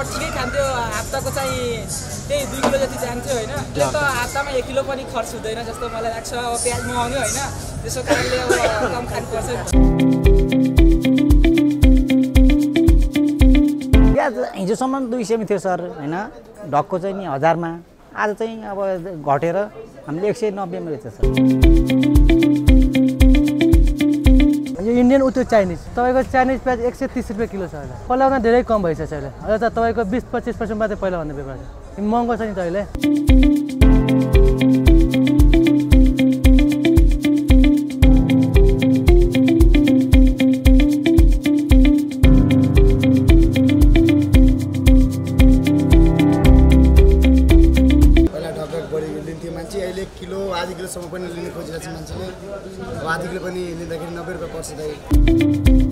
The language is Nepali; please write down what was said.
ठिकै खान्थ्यो हप्ताको चाहिँ त्यही 2 किलो जति जान्थ्यो होइन अहिले त हप्तामा 1 किलो पनि खर्च हुँदैन जस्तो मलाई लाग्छ अब प्याज महँगो होइन त्यसो कारणले अब कम खानुपर्छ प्याज हिजोसम्म 200 मा थियो सर होइन ढक्को चाहिँ नि 1000 मा आज चाहिँ अब घटेर हामीले 190 मा रहेछ सर यो इन्डियन उतो चाइनिज तपाईको चाइनिज प्याज 130 रुपैयाँ किलो छ अहिले पहिलाभन्दा धेरै कम भइसक्छ अहिले अहिले त तपाईको 20-25% मात्रै पहिला भन्दा व्यापार छ महँगो छ नि त अहिले मान्छे अहिले किलो आधी किलोसम्म पनि लिने खोजिरहेको छ मान्छेले अब आधी किलो पनि लिँदाखेरि 90 रुपैयाँ पर्छ दाइ